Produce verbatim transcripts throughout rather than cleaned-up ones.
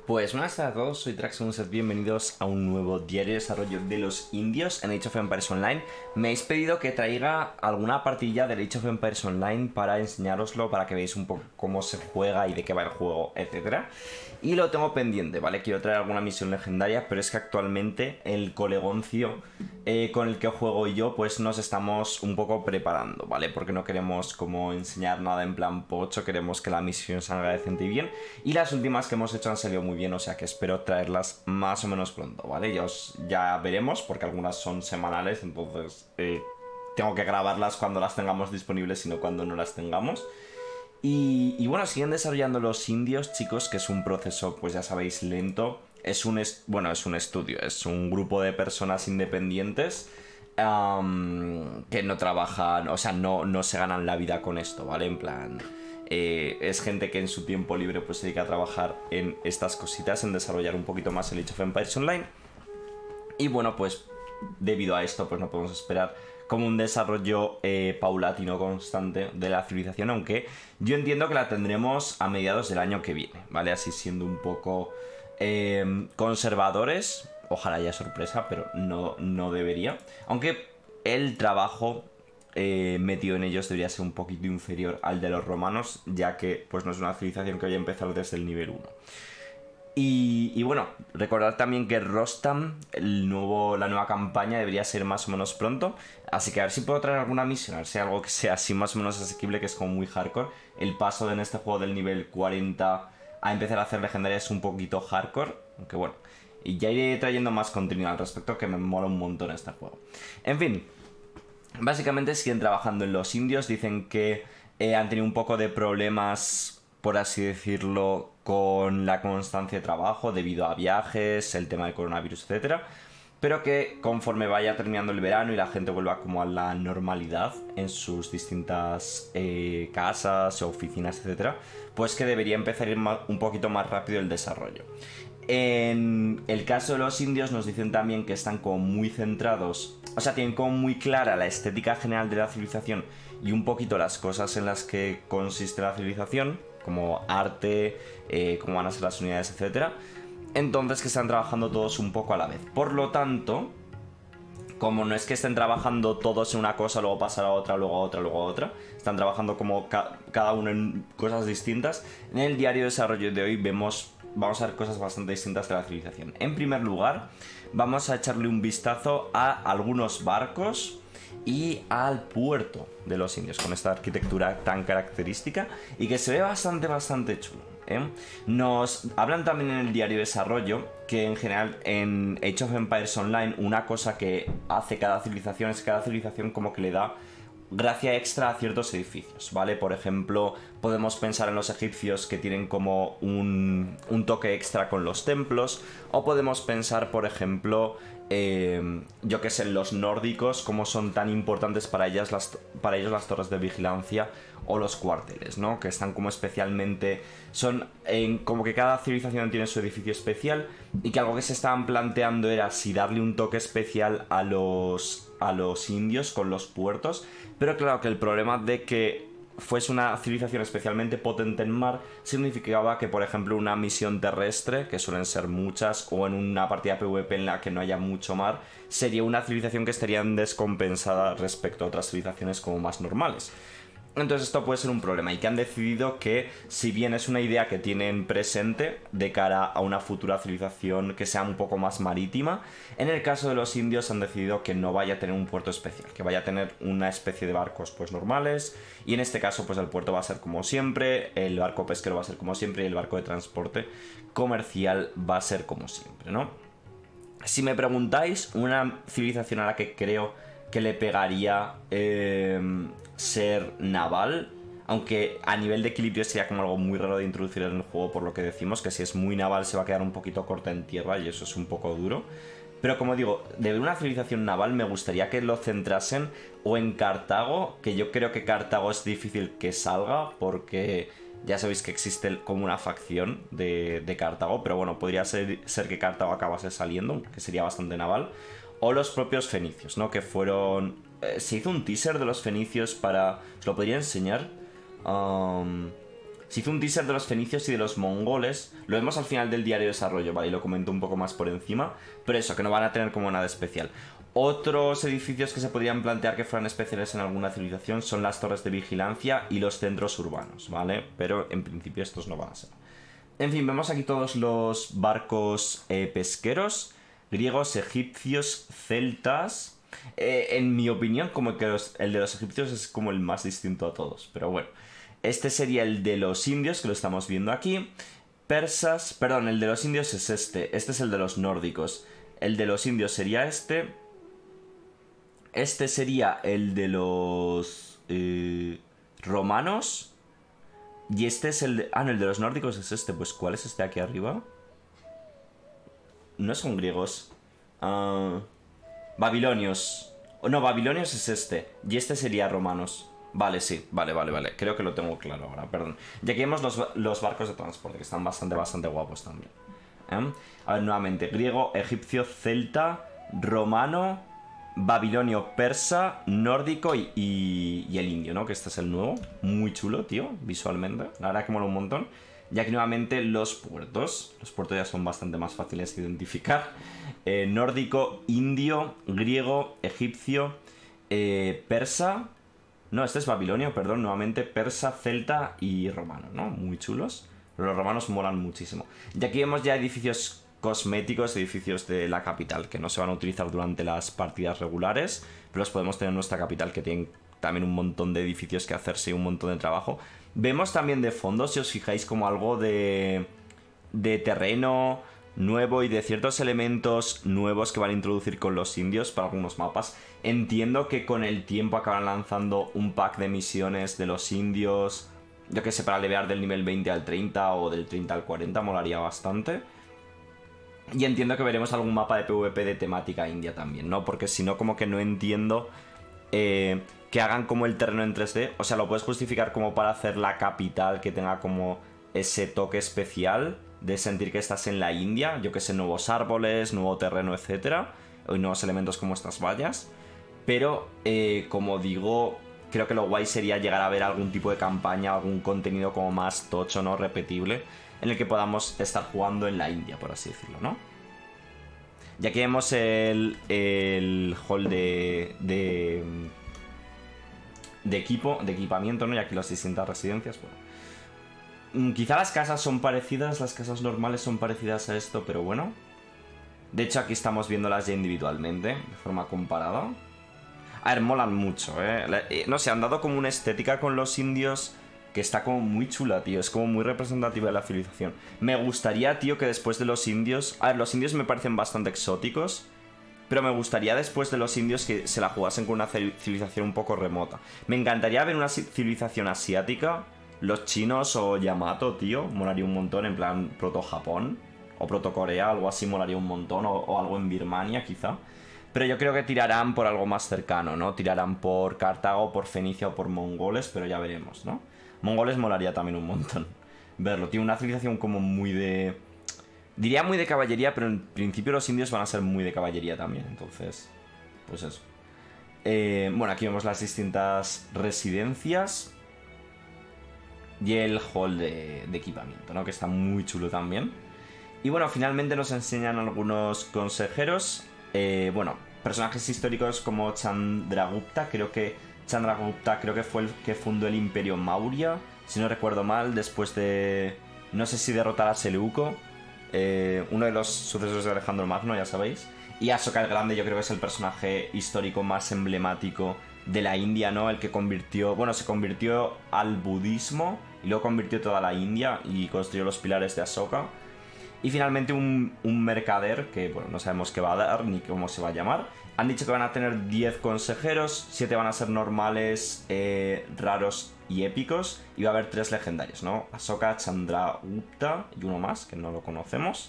Pues buenas tardes a todos, soy Traxxonset, bienvenidos a un nuevo diario de desarrollo de los indios en Age of Empires Online. Me habéis pedido que traiga alguna partilla del Age of Empires Online para enseñároslo, para que veáis un poco cómo se juega y de qué va el juego, etcétera. Y lo tengo pendiente, ¿vale? Quiero traer alguna misión legendaria, pero es que actualmente el colegoncio eh, con el que juego yo, pues nos estamos un poco preparando, ¿vale? Porque no queremos como enseñar nada en plan pocho, queremos que la misión salga decente y bien. Y las últimas que hemos hecho han salido muy bien, o sea que espero traerlas más o menos pronto, ¿vale? Ya, os, ya veremos, porque algunas son semanales, entonces eh, tengo que grabarlas cuando las tengamos disponibles, sino cuando no las tengamos. Y, y bueno, siguen desarrollando los indios, chicos, que es un proceso, pues ya sabéis, lento. Es un, est bueno, es un estudio, es un grupo de personas independientes um, que no trabajan, o sea, no, no se ganan la vida con esto, ¿vale? En plan, eh, es gente que en su tiempo libre pues se dedica a trabajar en estas cositas, en desarrollar un poquito más el Age of Empires Online. Y bueno, pues debido a esto, pues no podemos esperar como un desarrollo eh, paulatino, constante de la civilización, aunque yo entiendo que la tendremos a mediados del año que viene, ¿vale? Así siendo un poco eh, conservadores, ojalá haya sorpresa, pero no, no debería. Aunque el trabajo eh, metido en ellos debería ser un poquito inferior al de los romanos, ya que pues no es una civilización que vaya a empezar desde el nivel uno. Y, y bueno, recordad también que Rostam, el nuevo, la nueva campaña, debería ser más o menos pronto. Así que a ver si puedo traer alguna misión, a ver si algo que sea así más o menos asequible, que es como muy hardcore. El paso en este juego del nivel cuarenta a empezar a hacer legendarias es un poquito hardcore, aunque bueno. Y ya iré trayendo más contenido al respecto, que me mola un montón este juego. En fin, básicamente siguen trabajando en los indios, dicen que eh, han tenido un poco de problemas, por así decirlo, con la constancia de trabajo debido a viajes, el tema del coronavirus, etcétera, pero que conforme vaya terminando el verano y la gente vuelva como a la normalidad en sus distintas eh, casas, oficinas, etcétera, pues que debería empezar a ir más, un poquito más rápido el desarrollo. En el caso de los indios nos dicen también que están como muy centrados, o sea, tienen como muy clara la estética general de la civilización y un poquito las cosas en las que consiste la civilización, como arte, eh, cómo van a ser las unidades, etcétera. Entonces que están trabajando todos un poco a la vez. Por lo tanto, como no es que estén trabajando todos en una cosa, luego pasar a otra, luego a otra, luego a otra, están trabajando como ca cada uno en cosas distintas. En el diario de desarrollo de hoy vemos, vamos a ver cosas bastante distintas de la civilización. En primer lugar, vamos a echarle un vistazo a algunos barcos y al puerto de los indios, con esta arquitectura tan característica y que se ve bastante, bastante chulo, ¿eh? Nos hablan también en el diario de desarrollo que en general en Age of Empires Online una cosa que hace cada civilización es que cada civilización como que le da gracia extra a ciertos edificios, ¿vale? Por ejemplo, podemos pensar en los egipcios que tienen como un, un toque extra con los templos, o podemos pensar, por ejemplo, eh, yo que sé, los nórdicos, cómo son tan importantes para, ellas las, para ellos las torres de vigilancia o los cuarteles, ¿no? Que están como especialmente... Son en, como que cada civilización tiene su edificio especial y que algo que se estaban planteando era si darle un toque especial a los, a los indios con los puertos, pero claro que el problema de que fuese una civilización especialmente potente en mar significaba que, por ejemplo, una misión terrestre, que suelen ser muchas, o en una partida PvP en la que no haya mucho mar, sería una civilización que estaría descompensada respecto a otras civilizaciones como más normales. Entonces esto puede ser un problema y que han decidido que, si bien es una idea que tienen presente de cara a una futura civilización que sea un poco más marítima, en el caso de los indios han decidido que no vaya a tener un puerto especial, que vaya a tener una especie de barcos pues normales, y en este caso pues el puerto va a ser como siempre, el barco pesquero va a ser como siempre y el barco de transporte comercial va a ser como siempre, ¿no? Si me preguntáis, una civilización a la que creo que le pegaría eh, ser naval, aunque a nivel de equilibrio sería como algo muy raro de introducir en el juego, por lo que decimos que si es muy naval se va a quedar un poquito corta en tierra y eso es un poco duro. Pero como digo, de ver una civilización naval me gustaría que lo centrasen o en Cartago, que yo creo que Cartago es difícil que salga porque ya sabéis que existe como una facción de, de Cartago, pero bueno, podría ser, ser que Cartago acabase saliendo, que sería bastante naval. O los propios fenicios, ¿no? Que fueron... Eh, se hizo un teaser de los fenicios para... ¿Os lo podría enseñar? Um, Se hizo un teaser de los fenicios y de los mongoles. Lo vemos al final del diario de desarrollo, ¿vale? Y lo comento un poco más por encima. Pero eso, que no van a tener como nada especial. Otros edificios que se podrían plantear que fueran especiales en alguna civilización son las torres de vigilancia y los centros urbanos, ¿vale? Pero en principio estos no van a ser. En fin, vemos aquí todos los barcos eh, pesqueros. Griegos, egipcios, celtas. Eh, en mi opinión, como que los, el de los egipcios es como el más distinto a todos. Pero bueno, este sería el de los indios, que lo estamos viendo aquí. Persas, perdón, el de los indios es este. Este es el de los nórdicos. El de los indios sería este. Este sería el de los eh, romanos. Y este es el de... Ah, no, el de los nórdicos es este. Pues ¿cuál es este aquí arriba? No son griegos. Uh, babilonios. No, babilonios es este. Y este sería romanos. Vale, sí. Vale, vale, vale. Creo que lo tengo claro ahora, perdón. Y aquí vemos los, los barcos de transporte, que están bastante, bastante guapos también. ¿Eh? A ver, nuevamente. Griego, egipcio, celta, romano, babilonio, persa, nórdico y, y, y el indio, ¿no? Que este es el nuevo. Muy chulo, tío, visualmente. La verdad que mola un montón. Y aquí nuevamente los puertos. Los puertos ya son bastante más fáciles de identificar. Eh, nórdico, indio, griego, egipcio, eh, persa. No, este es babilonio, perdón, nuevamente persa, celta y romano, ¿no? Muy chulos. Los romanos molan muchísimo. Y aquí vemos ya edificios cosméticos, edificios de la capital, que no se van a utilizar durante las partidas regulares, pero los podemos tener en nuestra capital, que tienen también un montón de edificios que hacerse y un montón de trabajo. Vemos también de fondo, si os fijáis, como algo de, de terreno nuevo y de ciertos elementos nuevos que van a introducir con los indios para algunos mapas. Entiendo que con el tiempo acaban lanzando un pack de misiones de los indios, yo que sé, para levear del nivel veinte al treinta o del treinta al cuarenta, molaría bastante. Y entiendo que veremos algún mapa de PvP de temática india también, ¿no? Porque si no, como que no entiendo eh, que hagan como el terreno en tres D. O sea, lo puedes justificar como para hacer la capital que tenga como ese toque especial de sentir que estás en la India. Yo que sé, nuevos árboles, nuevo terreno, etcétera. Y nuevos elementos como estas vallas. Pero, eh, como digo, creo que lo guay sería llegar a ver algún tipo de campaña, algún contenido como más tocho, ¿no? Repetible, en el que podamos estar jugando en la India, por así decirlo, ¿no? Y aquí vemos el, el hall de, de, de equipo, de equipamiento, ¿no? Y aquí las distintas residencias, bueno. Quizá las casas son parecidas, las casas normales son parecidas a esto, pero bueno. De hecho, aquí estamos viéndolas ya individualmente, de forma comparada. A ver, molan mucho, ¿eh? No sé, han dado como una estética con los indios que está como muy chula, tío. Es como muy representativa de la civilización. Me gustaría, tío, que después de los indios... A ver, los indios me parecen bastante exóticos, pero me gustaría después de los indios que se la jugasen con una civilización un poco remota. Me encantaría ver una civilización asiática, los chinos o Yamato, tío. Molaría un montón, en plan proto-Japón o proto-Corea, algo así molaría un montón. O, o algo en Birmania, quizá. Pero yo creo que tirarán por algo más cercano, ¿no? Tirarán por Cartago, por Fenicia o por mongoles, pero ya veremos, ¿no? Mongoles molaría también un montón verlo. Tiene una civilización como muy de... Diría muy de caballería, pero en principio los indios van a ser muy de caballería también. Entonces, pues eso. Eh, bueno, aquí vemos las distintas residencias. Y el hall de, de equipamiento, ¿no? Que está muy chulo también. Y bueno, finalmente nos enseñan algunos consejeros. Eh, bueno, personajes históricos como Chandragupta. Creo que Chandragupta creo que fue el que fundó el Imperio Maurya, si no recuerdo mal, después de... No sé si derrotar a Seleuco, eh, uno de los sucesores de Alejandro Magno, ya sabéis. Y Asoka el Grande yo creo que es el personaje histórico más emblemático de la India, ¿no? El que convirtió... Bueno, se convirtió al budismo y luego convirtió toda la India y construyó los pilares de Asoka. Y finalmente un, un mercader que, bueno, no sabemos qué va a dar ni cómo se va a llamar. Han dicho que van a tener diez consejeros, siete van a ser normales, eh, raros y épicos. Y va a haber tres legendarios, ¿no? Asoka, Chandragupta y uno más, que no lo conocemos.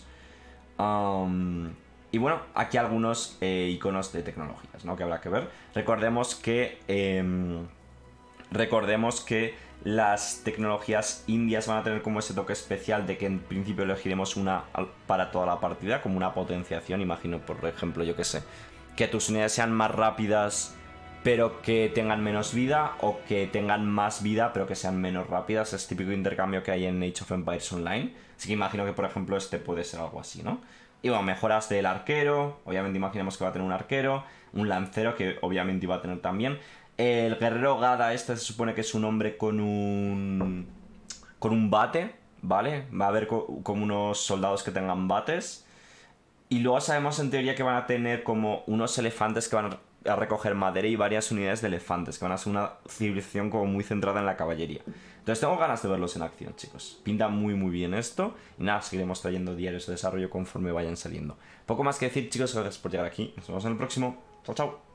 Um, y bueno, aquí algunos eh, iconos de tecnologías, ¿no? Que habrá que ver. Recordemos que... Eh, recordemos que las tecnologías indias van a tener como ese toque especial de que en principio elegiremos una para toda la partida, como una potenciación. Imagino, por ejemplo, yo que sé, que tus unidades sean más rápidas, pero que tengan menos vida o que tengan más vida pero que sean menos rápidas. Es típico intercambio que hay en Age of Empires Online. Así que imagino que, por ejemplo, este puede ser algo así, ¿no? Y bueno, mejoras del arquero. Obviamente imaginemos que va a tener un arquero. Un lancero que obviamente iba a tener también. El guerrero Gada este se supone que es un hombre con un... con un bate, ¿vale? Va a haber co como unos soldados que tengan bates. Y luego sabemos en teoría que van a tener como unos elefantes que van a a recoger madera y varias unidades de elefantes, que van a ser una civilización como muy centrada en la caballería. Entonces tengo ganas de verlos en acción, chicos. Pinta muy muy bien esto. Y nada, seguiremos trayendo diarios de desarrollo conforme vayan saliendo. Poco más que decir, chicos, gracias por llegar aquí. Nos vemos en el próximo. Chao, chao.